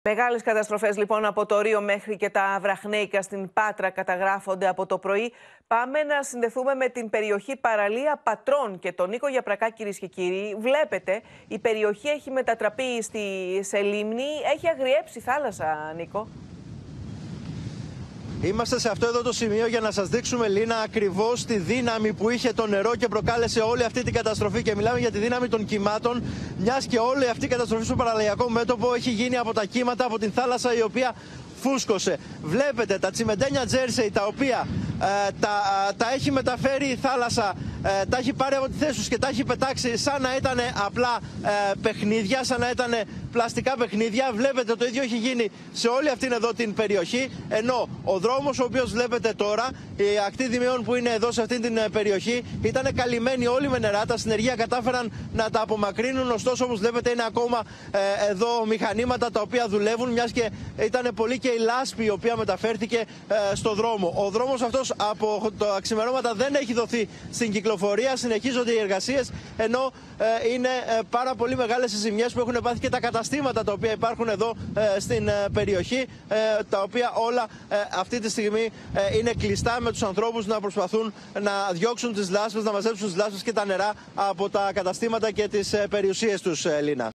Μεγάλες καταστροφές λοιπόν από το Ρίο μέχρι και τα Βραχνέικα στην Πάτρα καταγράφονται από το πρωί. Πάμε να συνδεθούμε με την περιοχή παραλία Πατρών και τον Νίκο Γιαπρακά, κυρίες και κύριοι. Βλέπετε, η περιοχή έχει μετατραπεί σε λίμνη, έχει αγριέψει θάλασσα, Νίκο. Είμαστε σε αυτό εδώ το σημείο για να σας δείξουμε, Λίνα, ακριβώς τη δύναμη που είχε το νερό και προκάλεσε όλη αυτή την καταστροφή. Και μιλάμε για τη δύναμη των κυμάτων, μιας και όλη αυτή η καταστροφή στο παραλιακό μέτωπο έχει γίνει από τα κύματα, από την θάλασσα η οποία φούσκωσε. Βλέπετε τα τσιμεντένια τζέρσεϊ τα οποία τα έχει μεταφέρει η θάλασσα, τα έχει πάρει από τη θέση τους και τα έχει πετάξει σαν να ήταν απλά παιχνίδια, σαν να ήταν πλαστικά παιχνίδια. Βλέπετε το ίδιο έχει γίνει σε όλη αυτήν εδώ την περιοχή, ενώ ο δρόμος ο οποίος βλέπετε τώρα, η ακτή Δημιών που είναι εδώ σε αυτήν την περιοχή, ήταν καλυμμένη όλοι με νερά. Τα συνεργεία κατάφεραν να τα απομακρύνουν, ωστόσο όπως βλέπετε είναι ακόμα εδώ μηχανήματα τα οποία δουλεύουν, μιας και ήταν πολύ και η λάσπη η οποία μεταφέρθηκε στο δρόμο. Ο δρόμος αυτός από τα ξημερώματα δεν έχει δοθεί στην κυκλοφορία, συνεχίζονται οι εργασίες, ενώ είναι πάρα πολύ μεγάλες οι ζημιές που έχουν πάθει και τα καταστήματα τα οποία υπάρχουν εδώ στην περιοχή, τα οποία όλα αυτή τη στιγμή είναι κλειστά, με τους ανθρώπους να προσπαθούν να διώξουν τις λάσπες, να μαζέψουν τις λάσπες και τα νερά από τα καταστήματα και τις περιουσίες τους, Λίνα.